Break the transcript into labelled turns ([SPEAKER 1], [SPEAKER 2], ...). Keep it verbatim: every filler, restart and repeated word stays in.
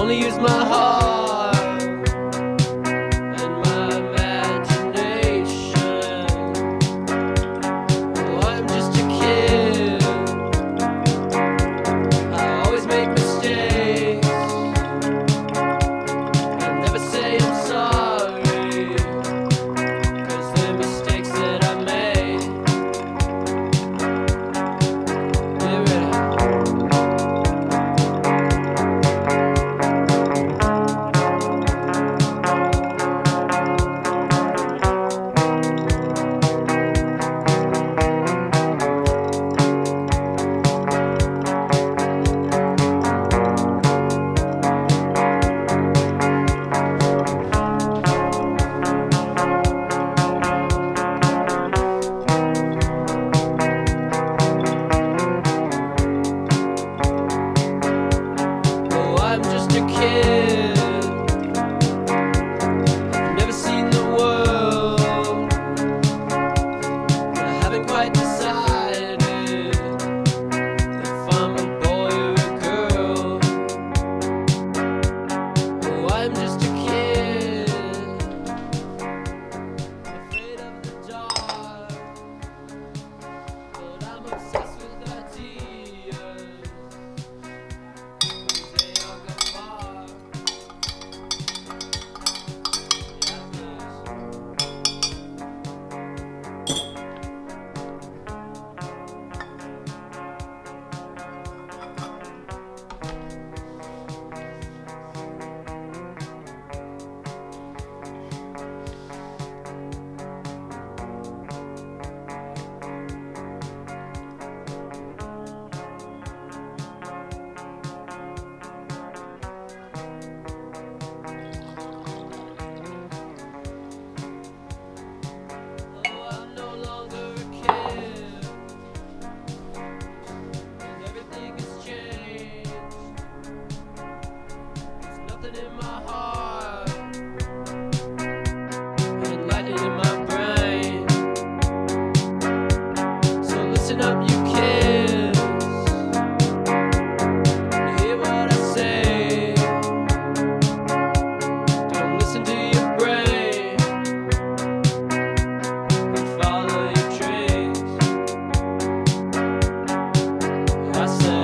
[SPEAKER 1] only use my heart and my imagination. Oh, I'm just a kid. I always make mistakes. I never say I'm sorry, 'cause they're mistakes that I made. Get ready. Oh, I'm just a kid. I've never seen the world. I haven't quite decided if I'm a boy or a girl. Oh, I'm just a kid, afraid of the dark, but I'm obsessed with ideas. They all go far. Yeah, please. Oh, I'm no longer a kid, and everything has changed. There's nothing in my heart, and lightning in my brain. So listen up, you kids. You hear what I say? Don't listen to your brain, but follow your dreams. I say